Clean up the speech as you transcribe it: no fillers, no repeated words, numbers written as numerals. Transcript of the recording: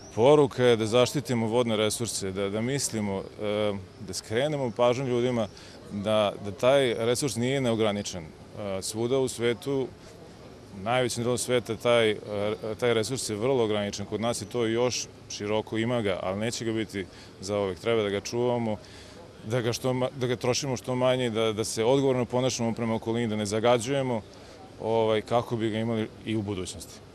Poruka je da zaštitimo vodne resurse, da mislimo, da skrenemo pažnju ljudima da taj resurs nije neograničen. Svuda u svetu, najvećem delu sveta, taj resurs je vrlo ograničen. Kod nas je to još široko, ima ga, ali neće ga biti zauvek. Treba da ga čuvamo, da ga trošimo što manje, da se odgovorno ponašamo prema okolini, da ne zagađujemo kako bi ga imali i u budućnosti.